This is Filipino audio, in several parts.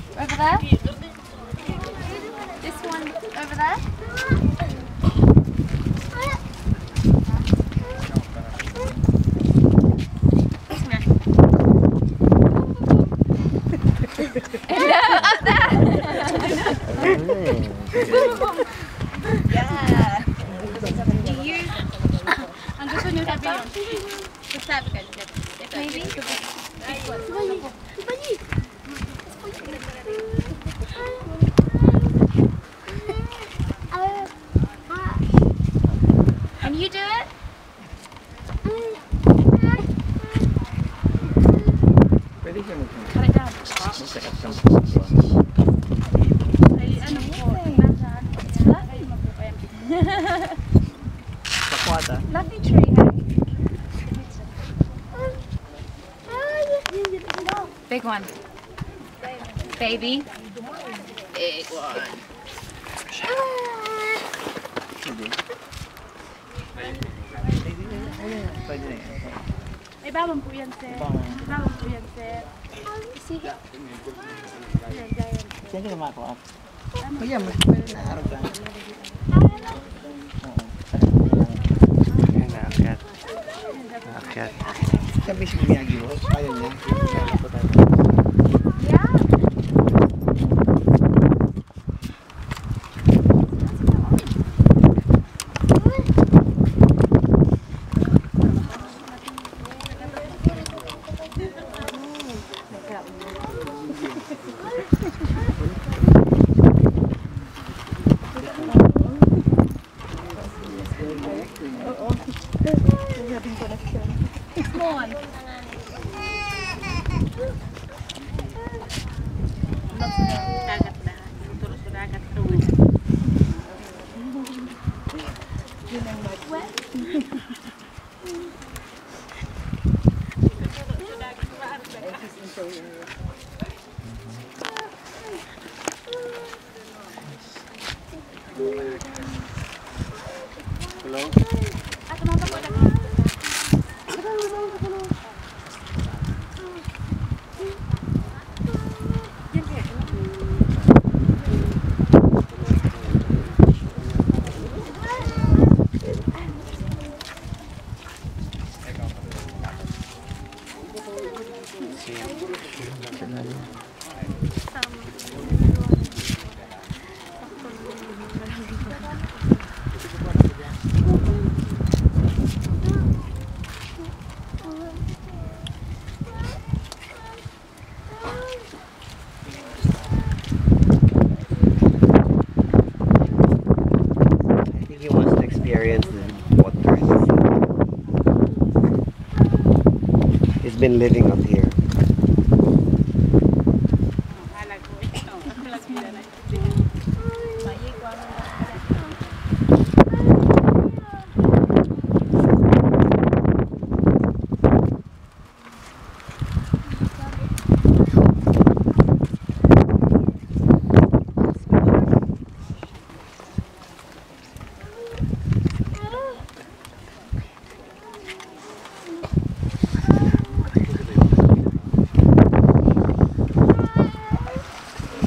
Over there? This one over there? No, up there! Yeah! Do you... Ang gusto nyo sabi yun? Sabi ka, maybe? Can you do it? Pwede siya mag-check. Cut it down. Mag-check up siyang Ay, ano po? Nasaan? Pakwata. Nothing tree, huh? Big one. Baby. Big one. Sige. Pwede na yan. Ay, bawang po yan, sir. Bawang po yan, sir. Sige. Saan ka naman ako? Kaya, mas pwede na araw lang. Yan na, akyat. Akyat. Sabi siya Miyagi, ayaw niya. Yeah. Small one. Dagat na. Turun sa dagat. Turun. Yun ang mag-wet. Hello? At mga po na. He wants to experience the water. He's been living up here.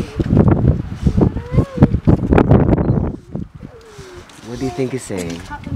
What do you think he's saying?